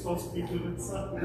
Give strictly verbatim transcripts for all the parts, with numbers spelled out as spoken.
supposed to be doing something.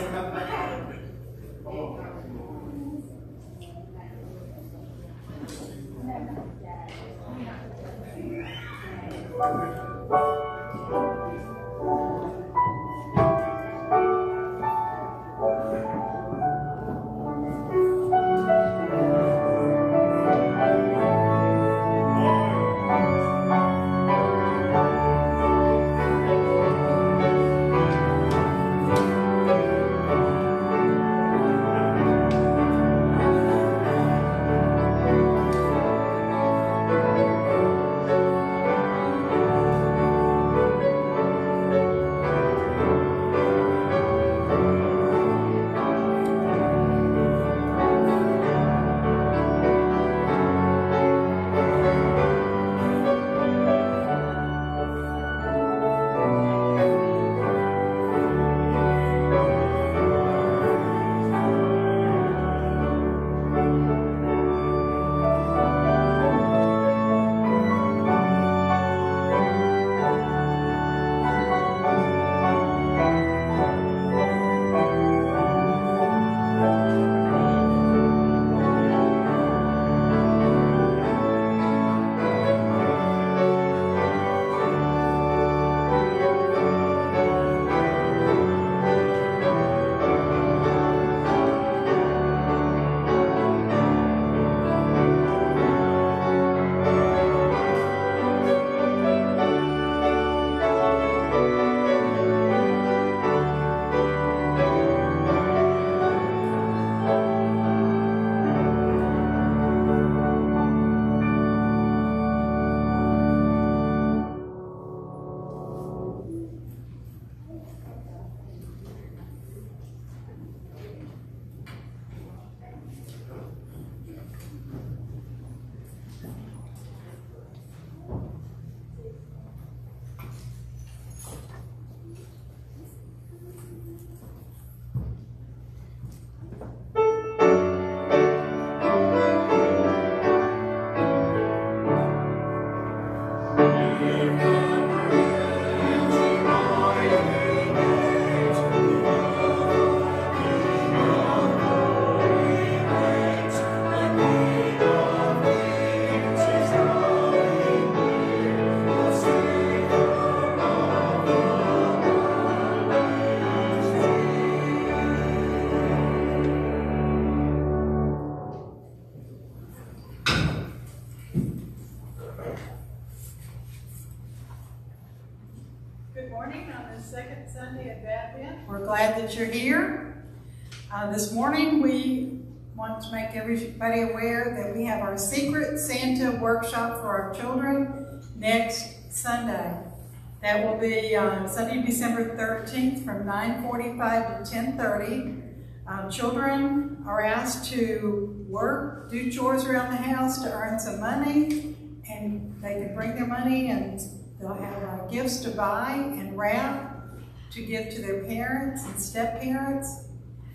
Second Sunday of Advent. We're glad that you're here. Uh, this morning we want to make everybody aware that we have our Secret Santa workshop for our children next Sunday. That will be on Sunday, December thirteenth from nine forty-five to ten thirty. Uh, children are asked to work, do chores around the house to earn some money, and they can bring their money and they'll have uh, gifts to buy and wrap to give to their parents and step-parents.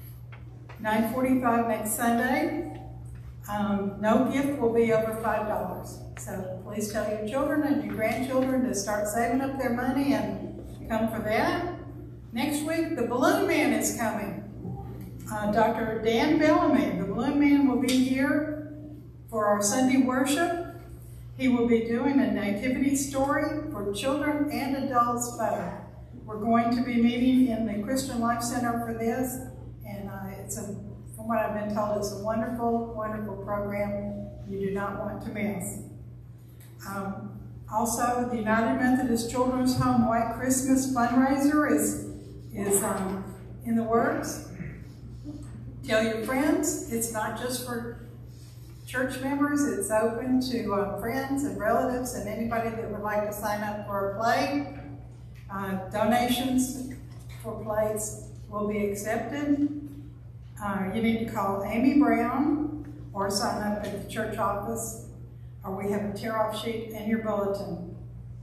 nine forty-five next Sunday. Um, no gift will be over five dollars. So please tell your children and your grandchildren to start saving up their money and come for that. Next week, the Balloon Man is coming. Uh, Doctor Dan Bellamy, the Balloon Man, will be here for our Sunday worship. He will be doing a nativity story for children and adults both. We're going to be meeting in the Christian Life Center for this, and uh, it's a, from what I've been told, it's a wonderful, wonderful program you do not want to miss. Um, also, the United Methodist Children's Home White Christmas fundraiser is, is um, in the works. Tell your friends, it's not just for church members, it's open to uh, friends and relatives and anybody that would like to sign up for a play. Uh, donations for plays will be accepted. Uh, you need to call Amy Brown or sign up at the church office, or we have a tear-off sheet in your bulletin.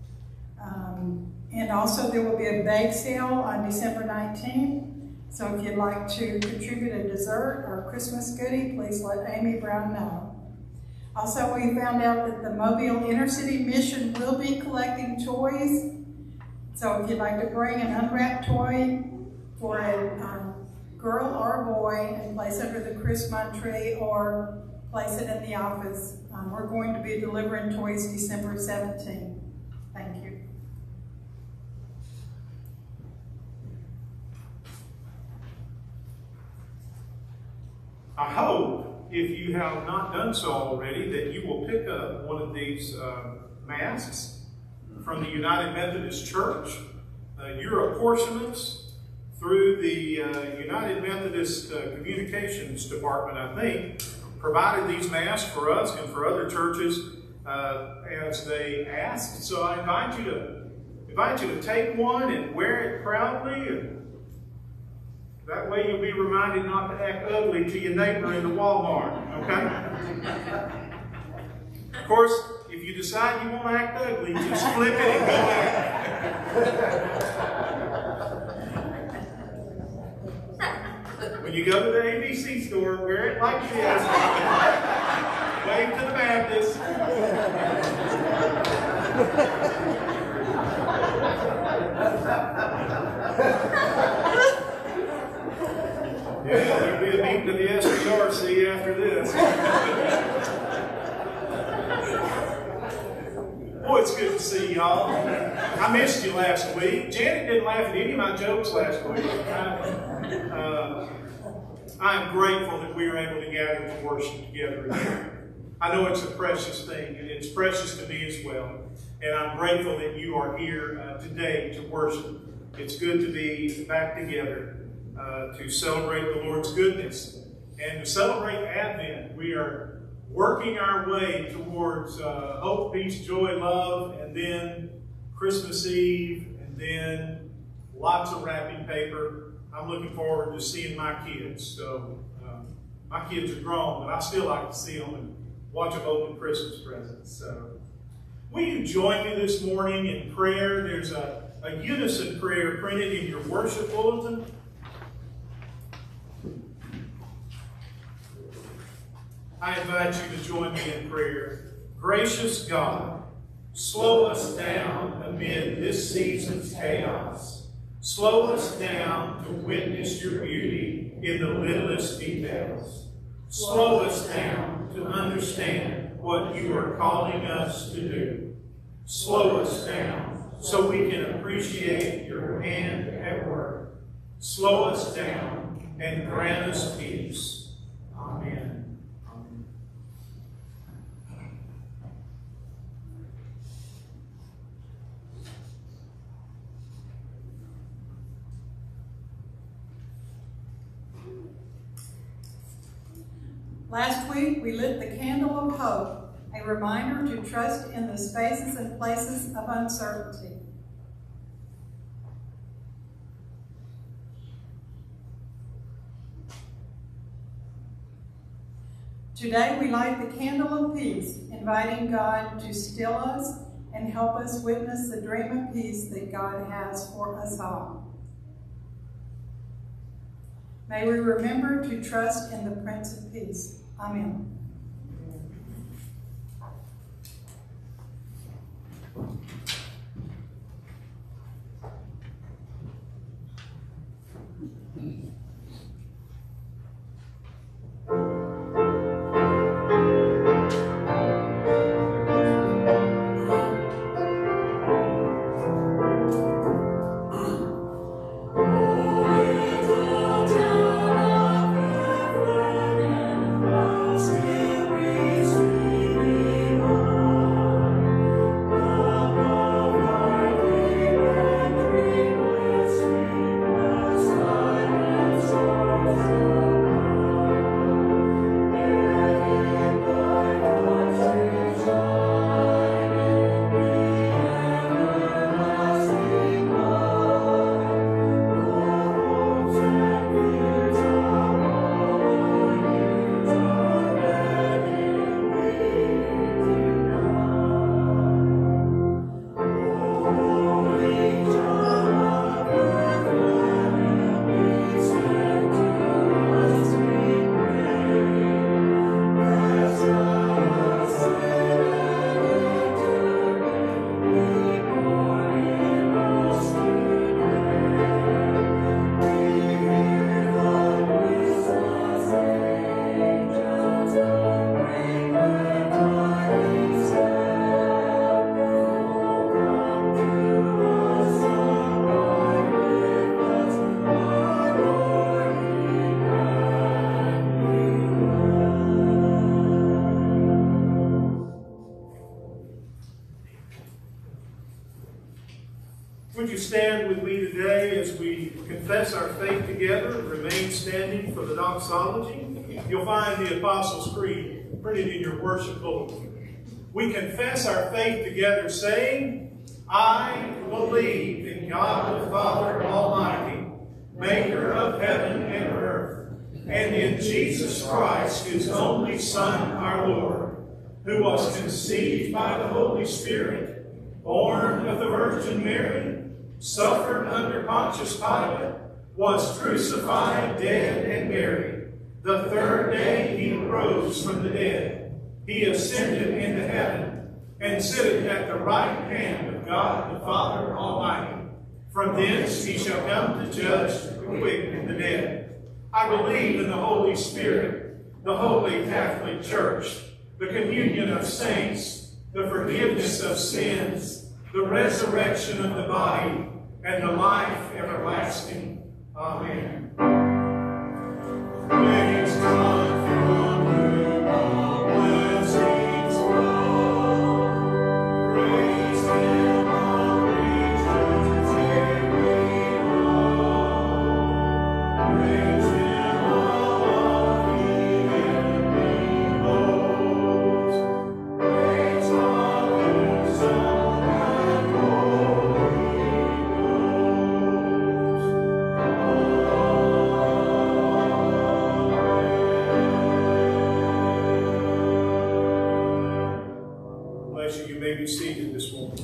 Um, and also there will be a bake sale on December nineteenth. So if you'd like to contribute a dessert or a Christmas goodie, please let Amy Brown know. Also, we found out that the Mobile Inner City Mission will be collecting toys. So if you'd like to bring an unwrapped toy for a um, girl or a boy and place under the Christmas tree or place it in the office. Um, we're going to be delivering toys December seventeenth. Thank you. I hope, if you have not done so already, that you will pick up one of these uh, masks from the United Methodist Church. Uh, your apportionments through the uh, United Methodist uh, Communications Department, I think, provided these masks for us and for other churches uh, as they asked. So I invite you to invite you to take one and wear it proudly, and that way you'll be reminded not to act ugly to your neighbor in the Walmart, okay? Of course, if you decide you want to act ugly, just flip it and go out. When you go to the A B C store, wear it like this. Wave to the Baptist. Yeah, there'll be a meeting of the S P R C after this. Boy, it's good to see y'all. I missed you last week. Janet didn't laugh at any of my jokes last week. I, uh, I'm grateful that we were able to gather to worship together again. I know it's a precious thing, and it's precious to me as well. And I'm grateful that you are here uh, today to worship. It's good to be back together. Uh, to celebrate the Lord's goodness and to celebrate Advent. We are working our way towards uh, hope, peace, joy, love, and then Christmas Eve, and then lots of wrapping paper. I'm looking forward to seeing my kids. So um, my kids are grown, but I still like to see them and watch them open Christmas presents. So will you join me this morning in prayer? There's a, a unison prayer printed in your worship bulletin. I invite you to join me in prayer. Gracious God, slow us down amid this season's chaos. Slow us down to witness your beauty in the littlest details. Slow us down to understand what you are calling us to do. Slow us down so we can appreciate your hand at work. Slow us down and grant us peace. Amen. Last week, we lit the candle of hope, a reminder to trust in the spaces and places of uncertainty. Today, we light the candle of peace, inviting God to still us and help us witness the dream of peace that God has for us all. May we remember to trust in the Prince of Peace. Amen. See Would you stand with me today as we confess our faith together, remain standing for the doxology? You'll find the Apostles' Creed printed in your worship bulletin. We confess our faith together, saying, I believe in God the Father Almighty, maker of heaven and earth, and in Jesus Christ, his only Son, our Lord, who was conceived by the Holy Spirit, born of the Virgin Mary, suffered under Pontius Pilate, was crucified, dead, and buried. The third day he rose from the dead. He ascended into heaven, and sitteth at the right hand of God the Father Almighty. From thence he shall come to judge the quick and the dead. I believe in the Holy Spirit, the Holy Catholic Church, the communion of saints, the forgiveness of sins, the resurrection of the body, and the life everlasting. Amen. Praise God from whom all blessings flow. Praise him, all creatures everywhere. Praise him, all of the heavenly hosts. Praise Father, Son, and Holy Ghost. Bless you. You may be seated this morning.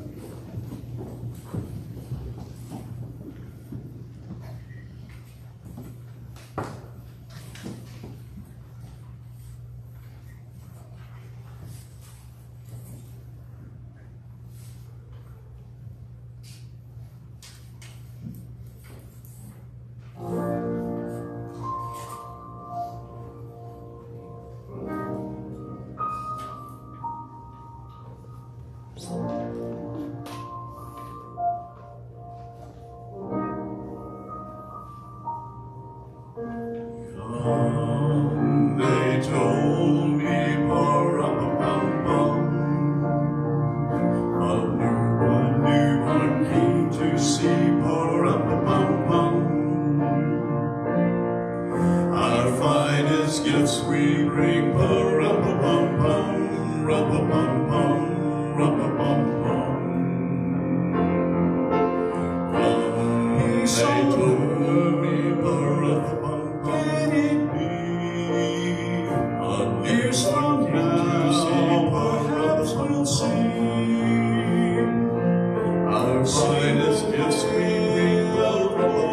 They told me, pa-ra-pa-pum-pum, a newborn, newborn came to see, pa-ra-pa-pum-pum. Our finest gifts we bring, pa-ra-pa-pum-pum, ra-pa-pum-pum, ra-pa-pum-pum. They told me, pa-ra-pa-pum-pum, years from now, perhaps we'll see our finest gifts we will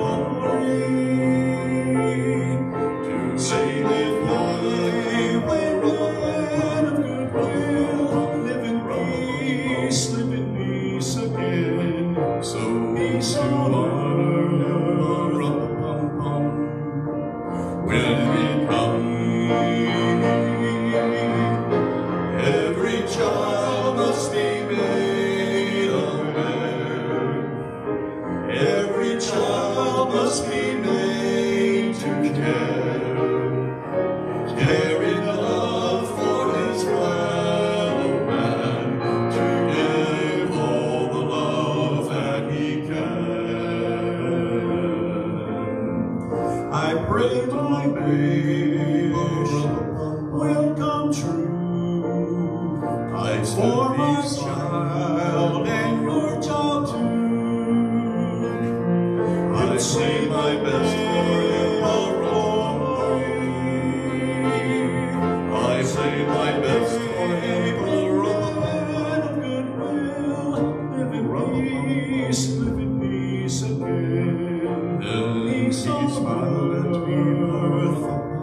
bring to say that we will land of goodwill, live in peace, live in peace again. So peace to honor when we come. Every child must be made aware. Every child must be made to care. Carry love for his fellow man, to give all the love that he can. I pray my wish will come true. I for my child and your child too. I say my best for him, I say my best for him, man of goodwill, live in peace, live in peace again. Then he smiled at me, earth,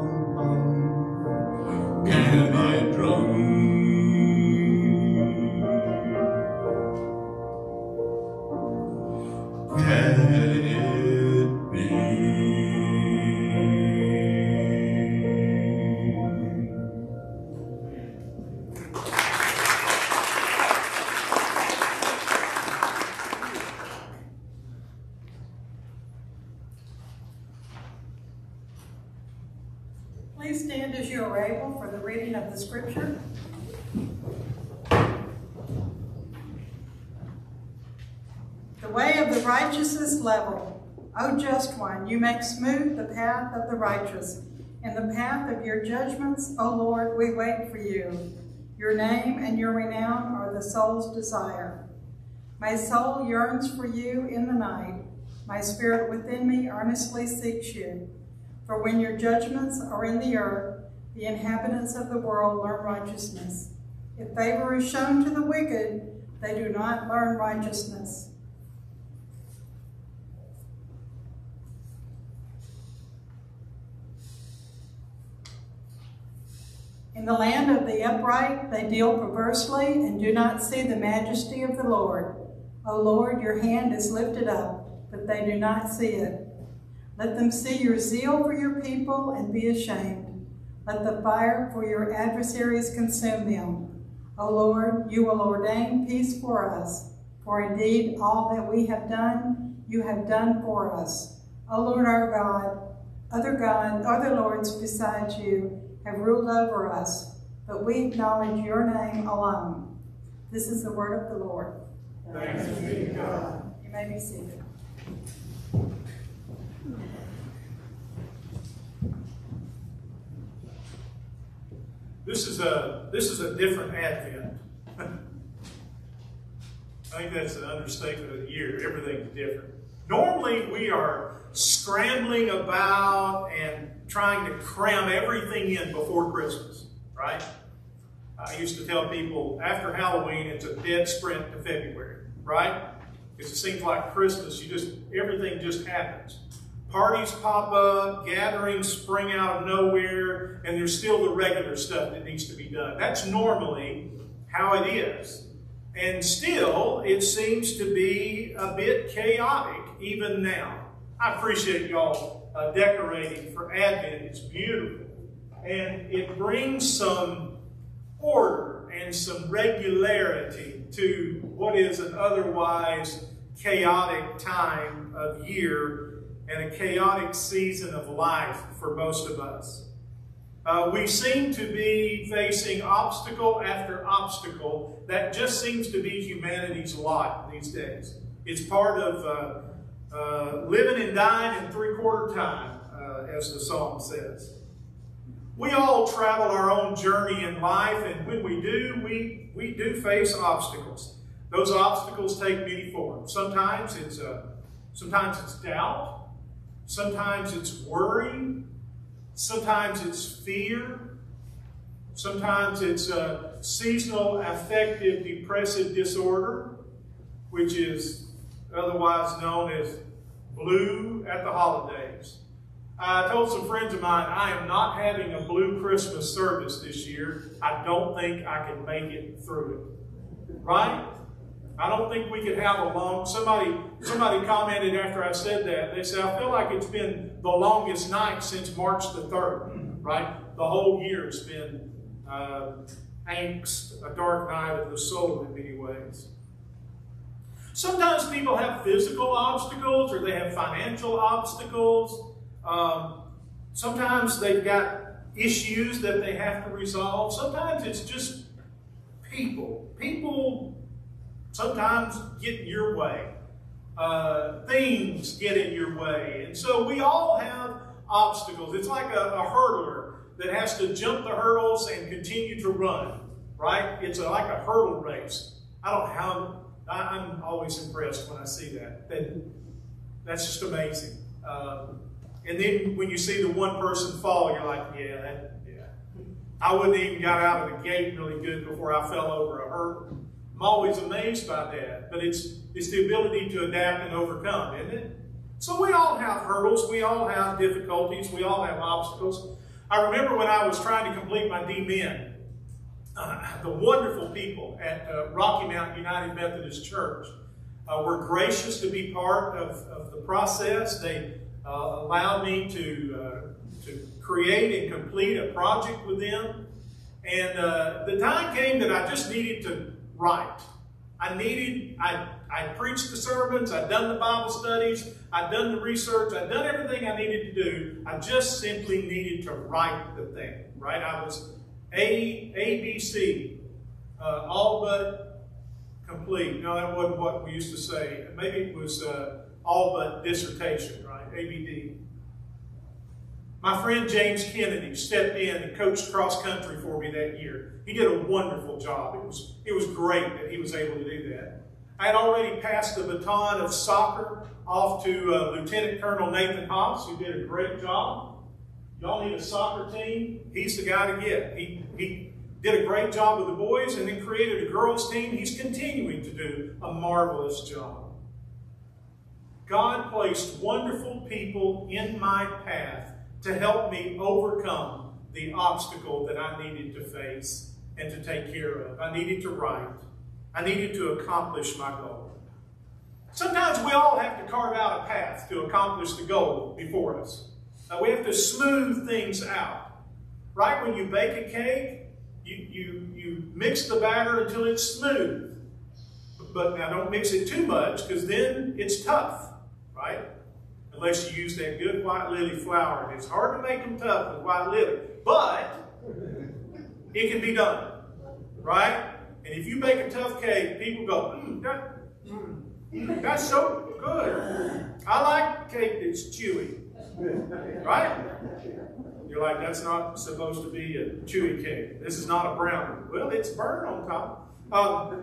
can I drum? Can it be way of the righteous is level. O just one, you make smooth the path of the righteous. In the path of your judgments, O Lord, we wait for you. Your name and your renown are the soul's desire. My soul yearns for you in the night. My spirit within me earnestly seeks you. For when your judgments are in the earth, the inhabitants of the world learn righteousness. If favor is shown to the wicked, they do not learn righteousness. In the land of the upright, they deal perversely and do not see the majesty of the Lord. O Lord, your hand is lifted up, but they do not see it. Let them see your zeal for your people and be ashamed. Let the fire for your adversaries consume them. O Lord, you will ordain peace for us, for indeed all that we have done, you have done for us. O Lord our God, other God, other lords besides you have ruled over us, but we acknowledge your name alone. This is the word of the Lord. Thanks be to God. You may be seated. This is a this is a different Advent. I think that's an understatement of the year. Everything's different. Normally we are scrambling about and trying to cram everything in before Christmas, right? I used to tell people after Halloween it's a dead sprint to February, right? Because it seems like Christmas, you just everything just happens. Parties pop up, gatherings spring out of nowhere, and there's still the regular stuff that needs to be done. That's normally how it is. And still, it seems to be a bit chaotic even now. I appreciate y'all uh, decorating for Advent. It's beautiful. And it brings some order and some regularity to what is an otherwise chaotic time of year and a chaotic season of life for most of us. Uh, we seem to be facing obstacle after obstacle. That just seems to be humanity's lot these days. It's part of uh, uh, living and dying in three-quarter time, uh, as the song says. We all travel our own journey in life, and when we do, we, we do face obstacles. Those obstacles take many forms. Sometimes it's, uh, sometimes it's doubt. Sometimes it's worry. Sometimes it's fear. Sometimes it's a seasonal affective depressive disorder, which is otherwise known as blue at the holidays. I told some friends of mine, I am not having a blue Christmas service this year. I don't think I can make it through it. Right? I don't think we could have a long, somebody, somebody commented after I said that, they said, I feel like it's been the longest night since March the third, right? The whole year's been uh, angst, a dark night of the soul in many ways. Sometimes people have physical obstacles or they have financial obstacles. Um, sometimes they've got issues that they have to resolve. Sometimes it's just people. People sometimes get in your way. Uh, things get in your way. And so we all have obstacles. It's like a, a hurdler that has to jump the hurdles and continue to run, right? It's a, like a hurdle race. I don't know how, I, I'm always impressed when I see that. that that's just amazing. Um, and then when you see the one person fall, you're like, yeah, that, yeah. I wouldn't even got out of the gate really good before I fell over a hurdle. I'm always amazed by that, but it's, it's the ability to adapt and overcome, isn't it? So we all have hurdles, we all have difficulties, we all have obstacles. I remember when I was trying to complete my D Min, uh, the wonderful people at uh, Rocky Mount United Methodist Church uh, were gracious to be part of, of the process. They uh, allowed me to, uh, to create and complete a project with them. And uh, the time came that I just needed to write. I needed, I, I preached the sermons, I'd done the Bible studies, I'd done the research, I'd done everything I needed to do. I just simply needed to write the thing, right? I was A, A, B, C, uh, all but complete. No, that wasn't what we used to say. Maybe it was uh, all but dissertation, right? A B D. My friend James Kennedy stepped in and coached cross country for me that year. He did a wonderful job. It was, it was great that he was able to do that. I had already passed the baton of soccer off to uh, Lieutenant Colonel Nathan Hobbs, who did a great job. Y'all need a soccer team? He's the guy to get. He, he did a great job with the boys and then created a girls team. He's continuing to do a marvelous job. God placed wonderful people in my path to help me overcome the obstacle that I needed to face and to take care of. I needed to write. I needed to accomplish my goal. Sometimes we all have to carve out a path to accomplish the goal before us. Uh, we have to smooth things out. Right when you bake a cake, you, you, you mix the batter until it's smooth. But now don't mix it too much, because then it's tough, right? Unless you use that good white lily flour. And it's hard to make them tough with white lily. But it can be done, right? And if you bake a tough cake, people go, mm, that, mm, that's so good. I like cake that's chewy, right? You're like, that's not supposed to be a chewy cake. This is not a brownie. Well, it's burnt on top. Um,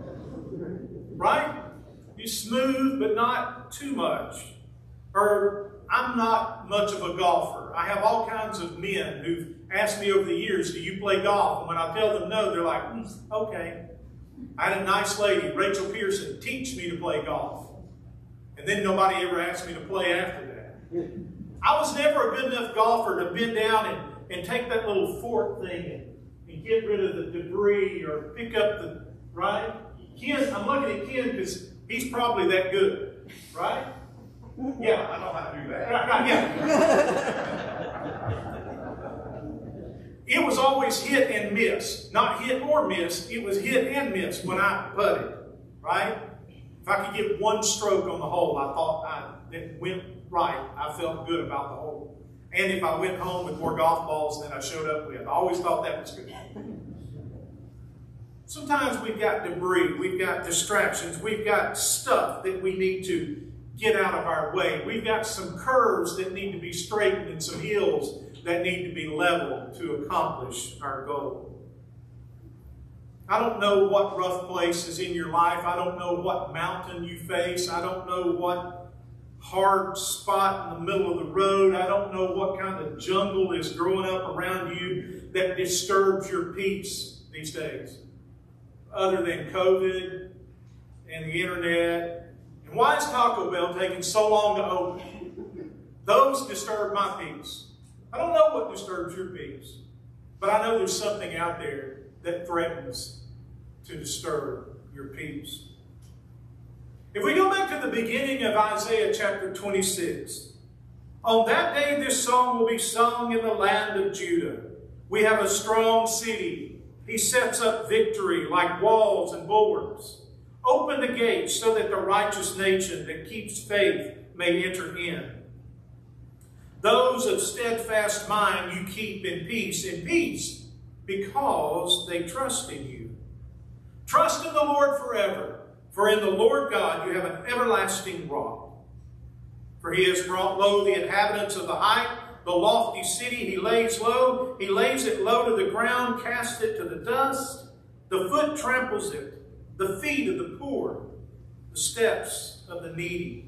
right? You smooth, but not too much. Or I'm not much of a golfer. I have all kinds of men who've asked me over the years, do you play golf? And when I tell them no, they're like, mm, okay. I had a nice lady, Rachel Pearson, teach me to play golf. And then nobody ever asked me to play after that. I was never a good enough golfer to bend down and, and take that little fork thing and, and get rid of the debris or pick up the, right? Ken, I'm looking at Ken because he's probably that good, right? Yeah, I know how to do that. Right, right, yeah. It was always hit and miss. Not hit or miss. It was hit and miss when I putted, right? If I could get one stroke on the hole, I thought I, it went right. I felt good about the hole. And if I went home with more golf balls than I showed up with, I always thought that was good. Sometimes we've got debris. We've got distractions. We've got stuff that we need to get out of our way. We've got some curves that need to be straightened and some hills that need to be leveled to accomplish our goal. I don't know what rough place is in your life. I don't know what mountain you face. I don't know what hard spot in the middle of the road. I don't know what kind of jungle is growing up around you that disturbs your peace these days, other than COVID and the internet. And why is Taco Bell taking so long to open? Those disturb my peace. I don't know what disturbs your peace, but I know there's something out there that threatens to disturb your peace. If we go back to the beginning of Isaiah chapter twenty-six, on that day this song will be sung in the land of Judah. We have a strong city. He sets up victory like walls and bulwarks. Open the gates so that the righteous nation that keeps faith may enter in. Those of steadfast mind you keep in peace, in peace, because they trust in you. Trust in the Lord forever, for in the Lord God you have an everlasting rock. For he has brought low the inhabitants of the height, the lofty city he lays low. He lays it low to the ground, casts it to the dust. The foot tramples it, the feet of the poor, the steps of the needy.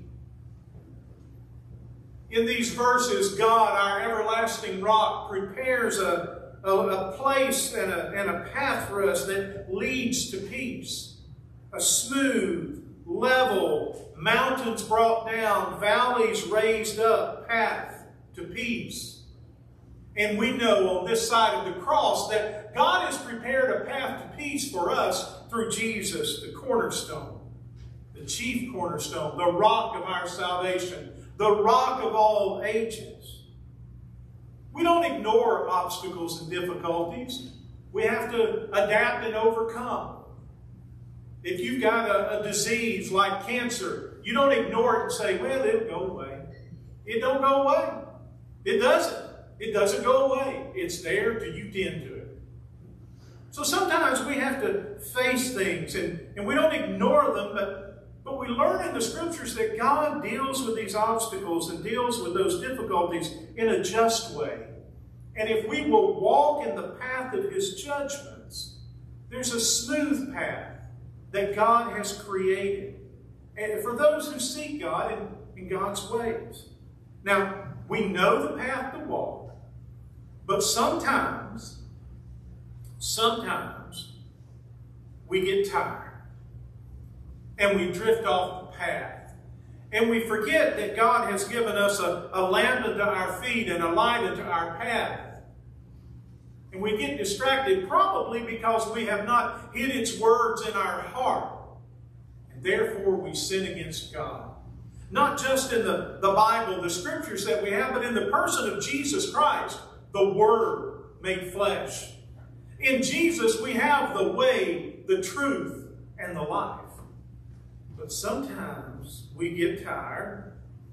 In these verses, God, our everlasting rock, prepares a, a, a place and a, and a path for us that leads to peace. A smooth, level, mountains brought down, valleys raised up, path to peace. And we know on this side of the cross that God has prepared a path to peace for us through Jesus, the cornerstone, the chief cornerstone, the rock of our salvation, the rock of all ages. We don't ignore obstacles and difficulties. We have to adapt and overcome. If you've got a, a disease like cancer, you don't ignore it and say, well, it'll go away. It don't go away. It doesn't. It doesn't go away. It's there till you tend to it. So sometimes we have to face things, and, and we don't ignore them, but, but we learn in the Scriptures that God deals with these obstacles and deals with those difficulties in a just way. And if we will walk in the path of His judgments, there's a smooth path that God has created, and for those who seek God in, in God's ways. Now, we know the path to walk, but sometimes, sometimes we get tired and we drift off the path. And we forget that God has given us a, a lamp unto our feet and a light unto our path. And we get distracted probably because we have not hid its words in our heart. And therefore we sin against God. Not just in the, the Bible, the Scriptures that we have, but in the person of Jesus Christ, the Word made flesh. In Jesus we have the way, the truth, and the life. But sometimes we get tired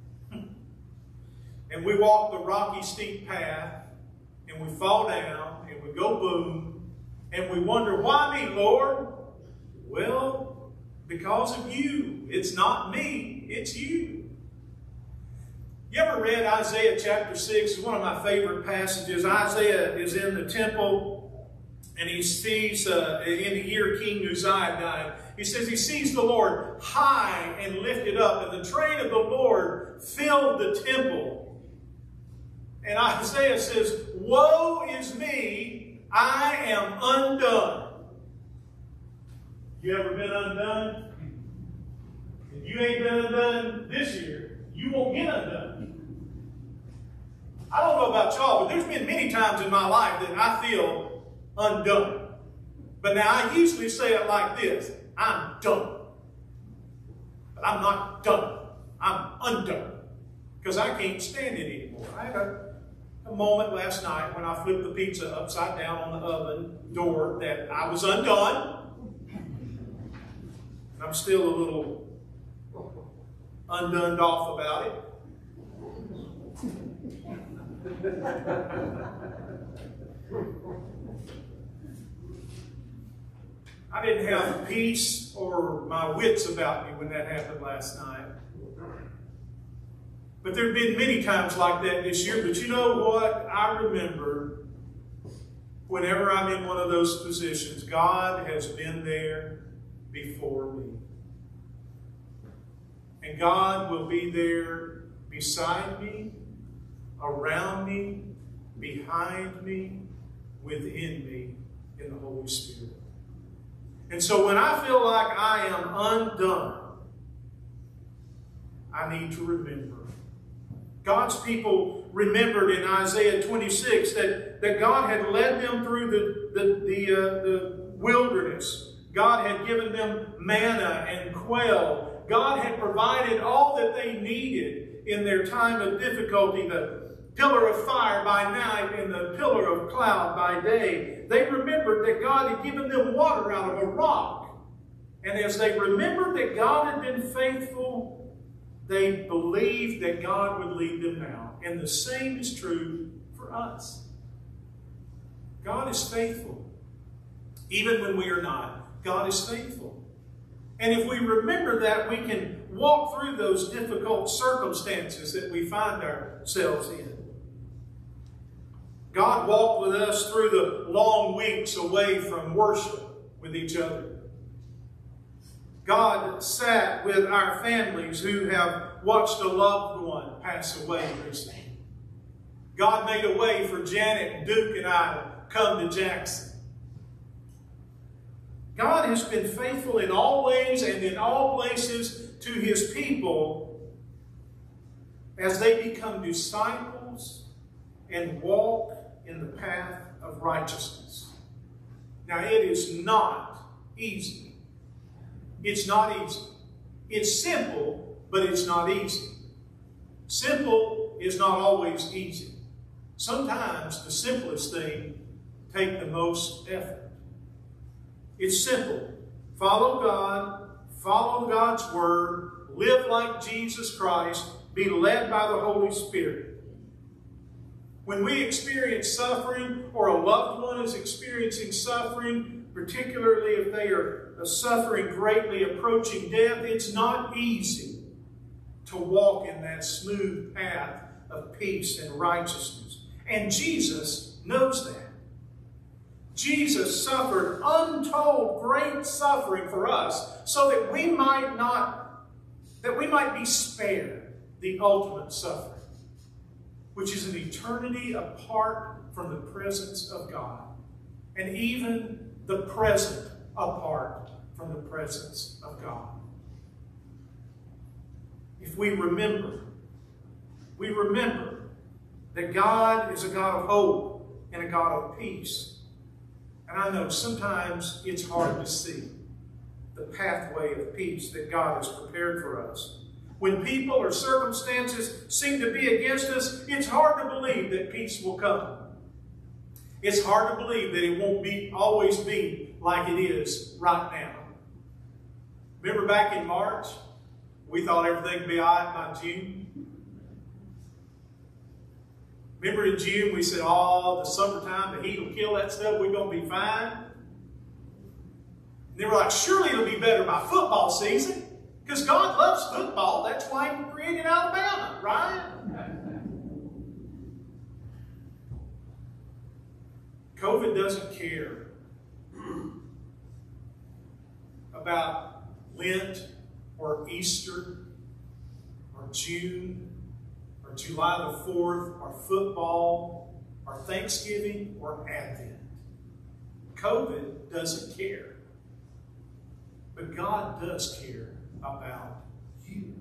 and we walk the rocky, steep path and we fall down and we go boom and we wonder, why me, Lord? Well, because of you. It's not me, it's you. You ever read Isaiah chapter six? It's one of my favorite passages. Isaiah is in the temple and he sees, uh, in the year King Uzziah died, he says he sees the Lord high and lifted up, and the train of the Lord filled the temple. And Isaiah says, woe is me, I am undone. You ever been undone? If you ain't been undone this year, you won't get undone. I don't know about y'all, but there's been many times in my life that I feel undone. But now I usually say it like this: I'm done. But I'm not done. I'm undone. Because I can't stand it anymore. I had a, a moment last night when I flipped the pizza upside down on the oven door that I was undone. I'm still a little undone off about it. I didn't have peace or my wits about me when that happened last night. But there have been many times like that this year. But you know what? I remember whenever I'm in one of those positions, God has been there before me. And God will be there beside me, around me, behind me, within me in the Holy Spirit. And so when I feel like I am undone, I need to remember. God's people remembered in Isaiah twenty-six that, that God had led them through the, the, the, uh, the wilderness. God had given them manna and quail. God had provided all that they needed in their time of difficulty, the pillar of fire by night and the pillar of cloud by day. They remembered that God had given them water out of a rock. And as they remembered that God had been faithful, they believed that God would lead them now. And the same is true for us. God is faithful. Even when we are not, God is faithful. And if we remember that, we can walk through those difficult circumstances that we find ourselves in. God walked with us through the long weeks away from worship with each other. God sat with our families who have watched a loved one pass away recently. God made a way for Janet, Duke, and I to come to Jackson. God has been faithful in all ways and in all places to His people as they become disciples and walk in the path of righteousness. Now, it is not easy. It's not easy. It's simple, but it's not easy. Simple is not always easy. Sometimes the simplest thing takes the most effort. It's simple. Follow God, follow God's Word, live like Jesus Christ, be led by the Holy Spirit. When we experience suffering, or a loved one is experiencing suffering, particularly if they are suffering greatly, approaching death, it's not easy to walk in that smooth path of peace and righteousness. And Jesus knows that. Jesus suffered untold great suffering for us so that we might not, that we might be spared the ultimate suffering, which is an eternity apart from the presence of God, and even the present apart from the presence of God. If we remember, we remember that God is a God of hope and a God of peace. And I know sometimes it's hard to see the pathway of peace that God has prepared for us. When people or circumstances seem to be against us, it's hard to believe that peace will come. It's hard to believe that it won't be always be like it is right now. Remember back in March, we thought everything would be all right by June. Remember in June we said, oh, the summertime, the heat will kill that stuff, we're going to be fine. And they were like, surely it'll be better by football season, because God loves football. That's why He created Alabama, right? COVID doesn't care about Lent or Easter or June or July the fourth or football or Thanksgiving or Advent. COVID doesn't care. But God does care about you.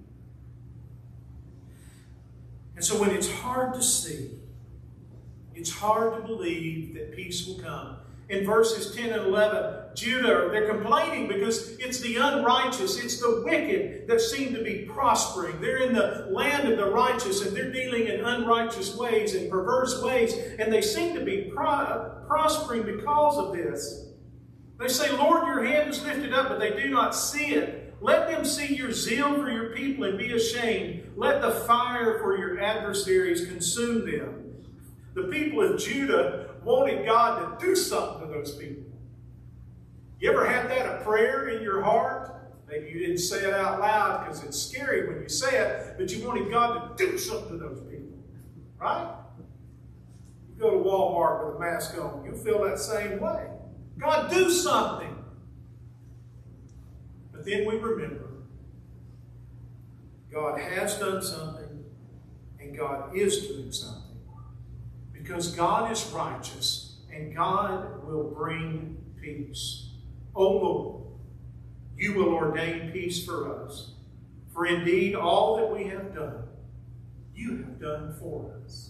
And so when it's hard to see, it's hard to believe that peace will come. In verses ten and eleven, Judah, they're complaining because it's the unrighteous, it's the wicked that seem to be prospering. They're in the land of the righteous, and they're dealing in unrighteous ways and perverse ways, and they seem to be pro prospering because of this. They say, Lord, your hand is lifted up, but they do not see it. Let them see your zeal for your people and be ashamed. Let the fire for your adversaries consume them. The people of Judah wanted God to do something to those people. You ever had that a prayer in your heart? Maybe you didn't say it out loud because it's scary when you say it, but you wanted God to do something to those people. Right? You go to Walmart with a mask on, you'll feel that same way. God, do something. But then we remember God has done something and God is doing something. Because God is righteous and God will bring peace. O Lord, you will ordain peace for us. For indeed, all that we have done, you have done for us.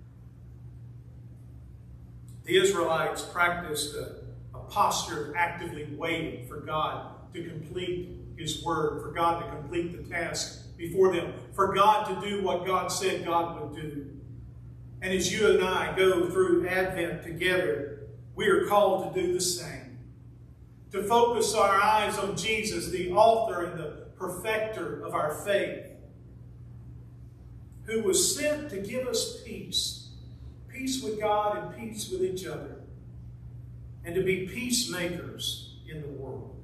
The Israelites practiced a, a posture of actively waiting for God to complete His word, for God to complete the task before them, for God to do what God said God would do. And as you and I go through Advent together, we are called to do the same. To focus our eyes on Jesus, the author and the perfecter of our faith, who was sent to give us peace. Peace with God and peace with each other. And to be peacemakers in the world.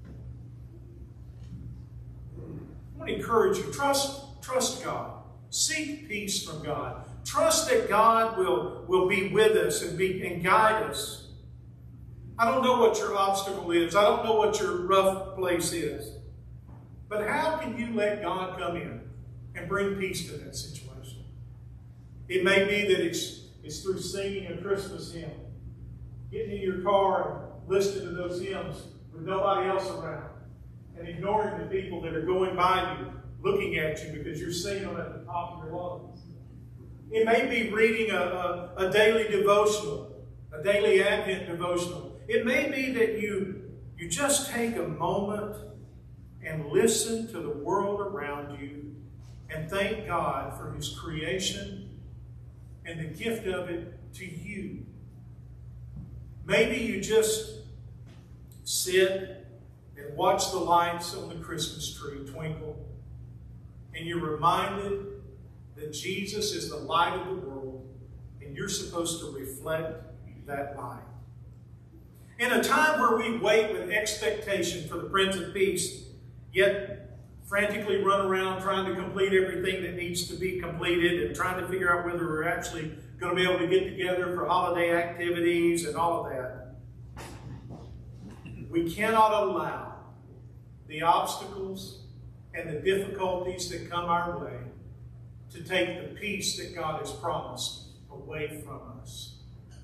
I want to encourage you, trust, trust God. Seek peace from God. Trust that God will, will be with us and, be, and guide us. I don't know what your obstacle is. I don't know what your rough place is. But how can you let God come in and bring peace to that situation? It may be that it's, it's through singing a Christmas hymn. Getting in your car and listening to those hymns with nobody else around. And ignoring the people that are going by you, looking at you because you're singing them at the top of your lungs. It may be reading a, a, a daily devotional, a daily Advent devotional. It may be that you, you just take a moment and listen to the world around you and thank God for His creation and the gift of it to you. Maybe you just sit and watch the lights on the Christmas tree twinkle, and you're reminded that Jesus is the light of the world, and and you're supposed to reflect that light. In a time where we wait with expectation for the Prince of Peace, yet frantically run around trying to complete everything that needs to be completed and trying to figure out whether we're actually going to be able to get together for holiday activities and all of that, we cannot allow the obstacles and the difficulties that come our way to take the peace that God has promised away from us.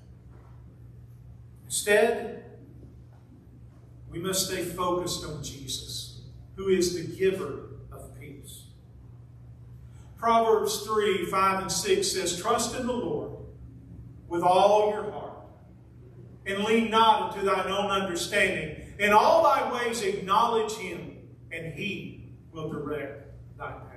Instead, we must stay focused on Jesus, who is the giver of peace. Proverbs three, five, and six says, "Trust in the Lord with all your heart, and lean not unto thine own understanding. In all thy ways acknowledge him, and he will direct thy path."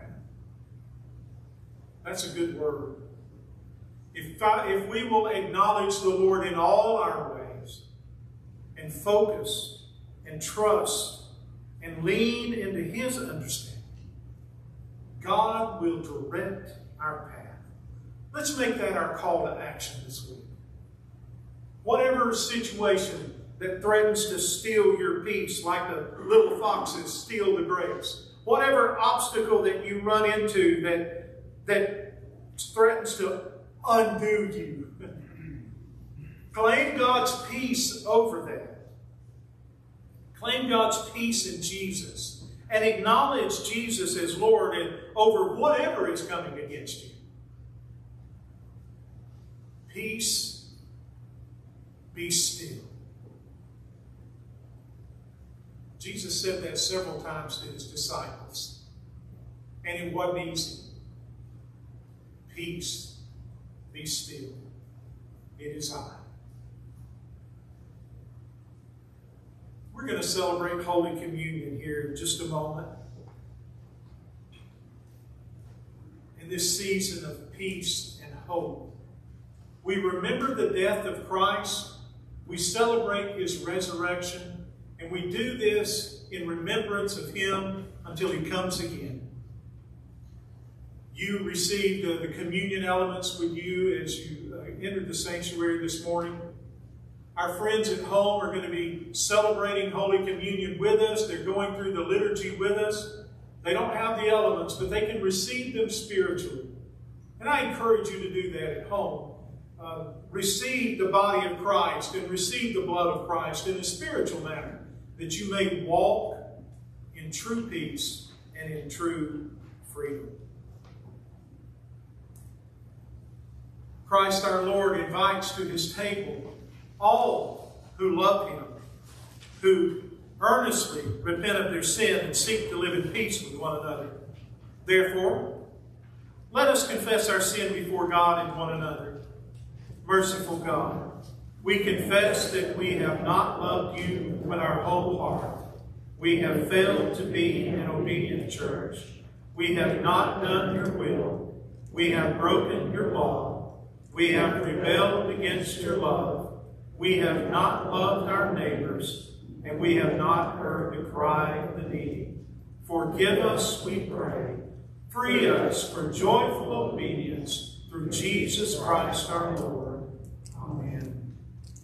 That's a good word. If, I, if we will acknowledge the Lord in all our ways, and focus, and trust, and lean into his understanding, God will direct our path. Let's make that our call to action this week. Whatever situation that threatens to steal your peace, like the little foxes steal the grapes, whatever obstacle that you run into that, that threatens to undo you, claim God's peace over that. Claim God's peace in Jesus and acknowledge Jesus as Lord and over whatever is coming against you. Peace, be still. Jesus said that several times to his disciples, and it wasn't easy. Peace, be still. It is I. We're going to celebrate Holy Communion here in just a moment. In this season of peace and hope, we remember the death of Christ, we celebrate his resurrection, and we do this in remembrance of him until he comes again. You received uh, the communion elements with you as you uh, entered the sanctuary this morning. Our friends at home are going to be celebrating Holy Communion with us. They're going through the liturgy with us. They don't have the elements, but they can receive them spiritually. And I encourage you to do that at home. Uh, receive the body of Christ and receive the blood of Christ in a spiritual manner, that you may walk in true peace and in true freedom. Christ our Lord invites to his table all who love him, who earnestly repent of their sin and seek to live in peace with one another. Therefore, let us confess our sin before God and one another. Merciful God, we confess that we have not loved you with our whole heart. We have failed to be an obedient church. We have not done your will. We have broken your law. We have rebelled against your love. We have not loved our neighbors, and we have not heard the cry of the needy. Forgive us, we pray. Free us for joyful obedience through Jesus Christ our Lord. Amen.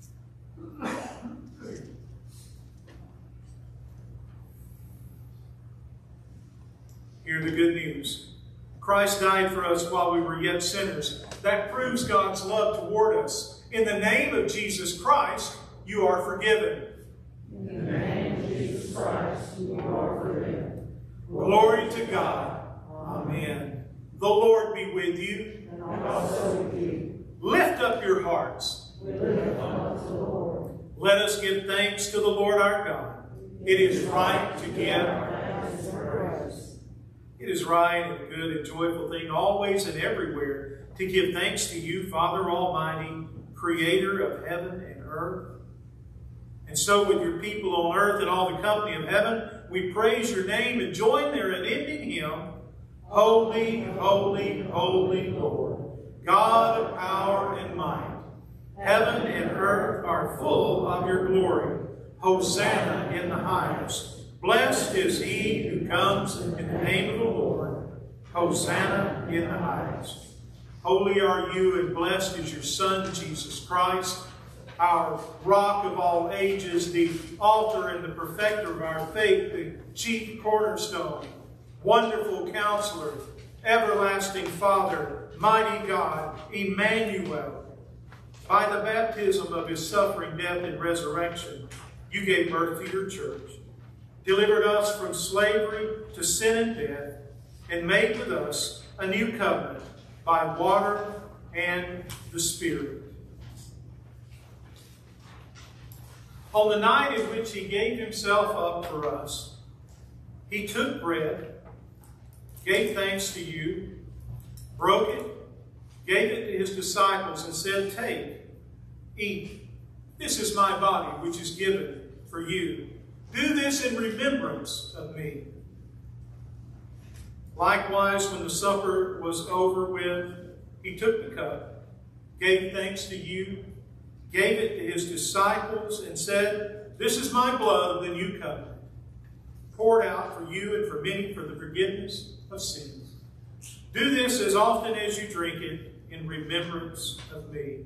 Hear the good news. Christ died for us while we were yet sinners. That proves God's love toward us. In the name of Jesus Christ, you are forgiven. In the name of Jesus Christ, you are forgiven. Glory to God. Amen. The Lord be with you. And also with you. Lift up your hearts. We lift up to the Lord. Let us give thanks to the Lord our God. It is right to give. It is right and good and joyful thing, always and everywhere, to give thanks to you, Father Almighty, Creator of heaven and earth. And so with your people on earth and all the company of heaven, we praise your name and join their unending hymn, Holy, holy, holy Lord, God of power and might. Heaven and earth are full of your glory. Hosanna in the highest. Blessed is he who comes in the name of the Lord. Hosanna in the highest. Holy are you, and blessed is your Son, Jesus Christ, our rock of all ages, the altar and the perfecter of our faith, the chief cornerstone, wonderful counselor, everlasting Father, mighty God, Emmanuel. By the baptism of his suffering, death, and resurrection, you gave birth to your church, delivered us from slavery to sin and death, and made with us a new covenant by water and the Spirit. On the night in which he gave himself up for us, he took bread, gave thanks to you, broke it, gave it to his disciples, and said, "Take, eat. This is my body, which is given for you. Do this in remembrance of me." Likewise, when the supper was over with, he took the cup, gave thanks to you, gave it to his disciples, and said, "This is my blood of the new covenant, poured out for you and for many for the forgiveness of sins. Do this as often as you drink it in remembrance of me."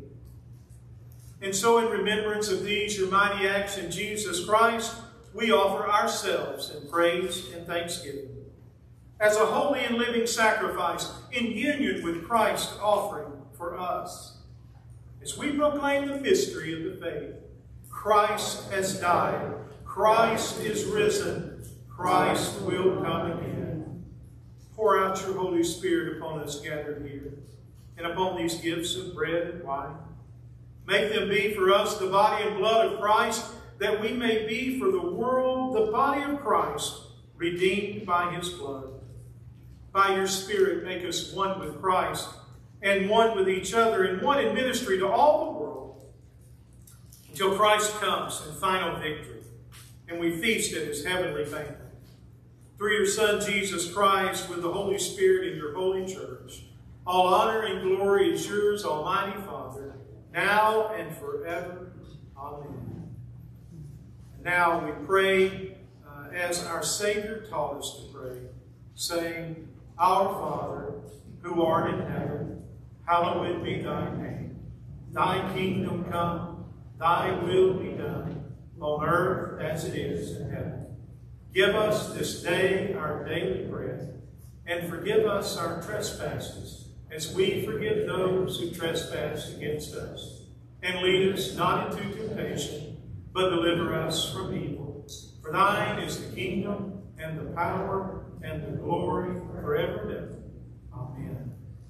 And so in remembrance of these, your mighty acts in Jesus Christ, we offer ourselves in praise and thanksgiving as a holy and living sacrifice in union with Christ's offering for us. As we proclaim the mystery of the faith, Christ has died, Christ is risen, Christ will come again. Pour out your Holy Spirit upon us gathered here, and upon these gifts of bread and wine. Make them be for us the body and blood of Christ, that we may be for the world the body of Christ, redeemed by his blood. By your Spirit, make us one with Christ, and one with each other, and one in ministry to all the world, until Christ comes in final victory, and we feast at his heavenly banquet. Through your Son, Jesus Christ, with the Holy Spirit in your holy church, all honor and glory is yours, Almighty Father, now and forever. Amen. And now we pray uh, as our Savior taught us to pray, saying, "Our Father, who art in heaven, hallowed be thy name. Thy kingdom come, thy will be done, on earth as it is in heaven. Give us this day our daily bread, and forgive us our trespasses, as we forgive those who trespass against us. And lead us not into temptation, but deliver us from evil. For thine is the kingdom, and the power, and the glory, forever and ever. Amen."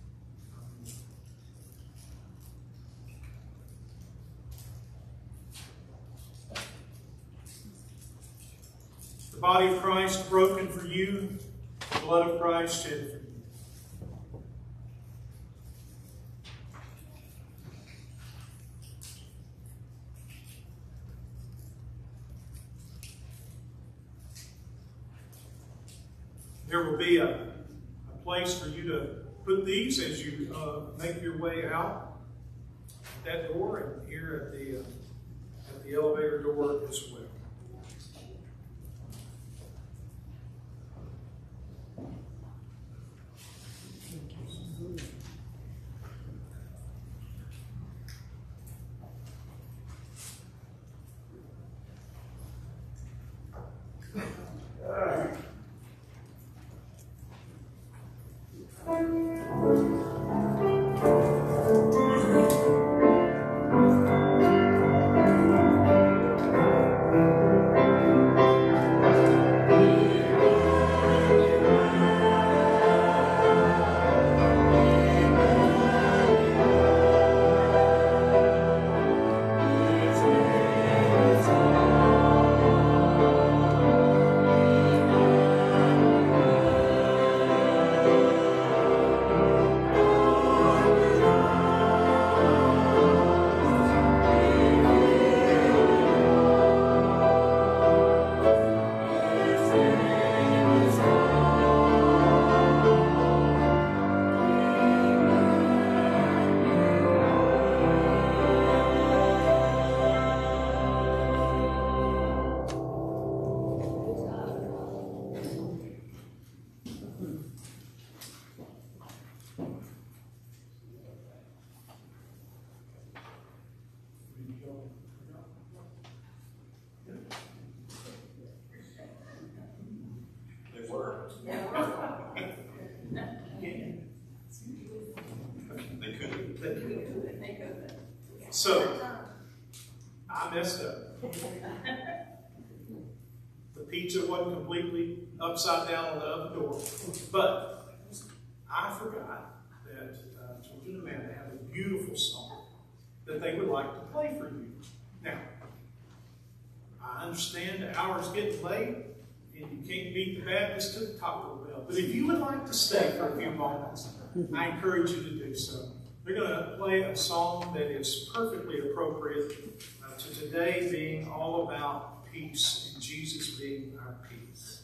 The body of Christ broken for you, the blood of Christ shed for you. There will be a, a place for you to put these as you uh, make your way out that door, and here at the uh, at the elevator door as well. They could. They could. So, I messed up. The pizza wasn't completely upside down on the other door. But I forgot that uh, George and Amanda have a beautiful song that they would like to play for you. Now, I understand the hour's getting late and you can't beat the Baptist to the Taco Bell. But if you would like to stay for a few moments, I encourage you to do so. They're going to play a song that is perfectly appropriate uh, to today being all about peace and Jesus being our peace.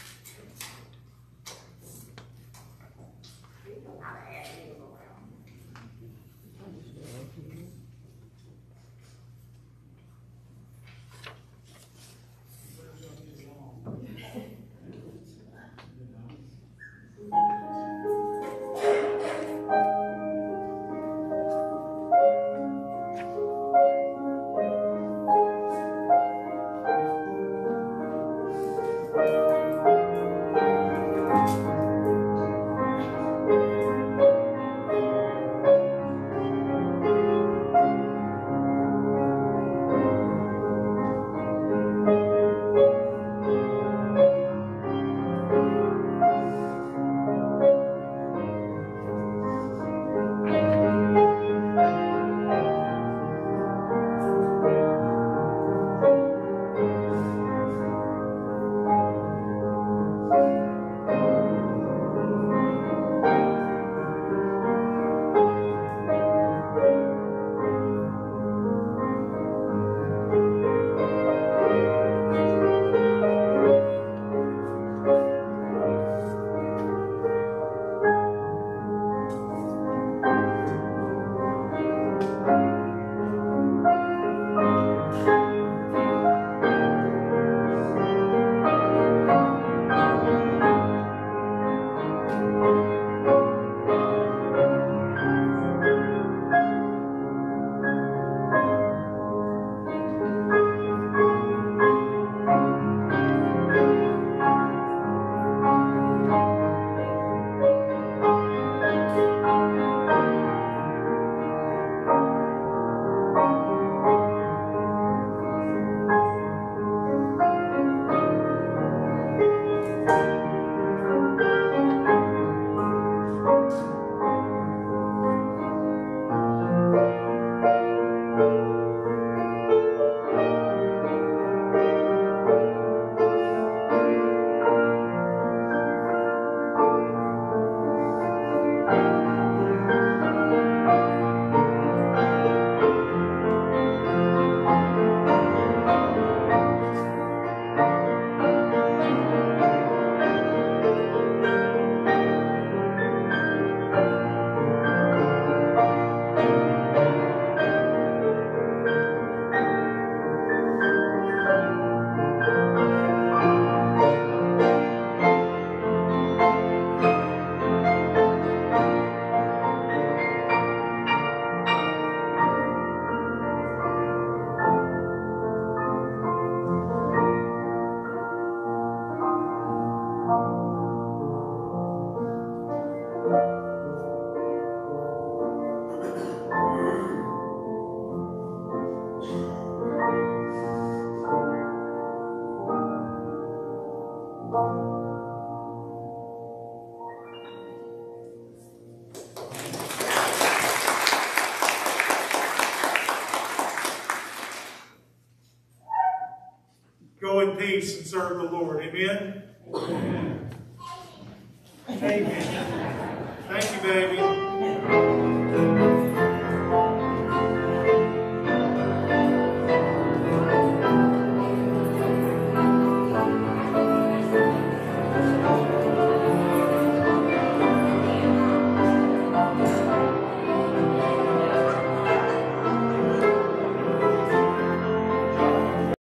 Go in peace and serve the Lord. Amen? Amen. Amen. Thank you, baby.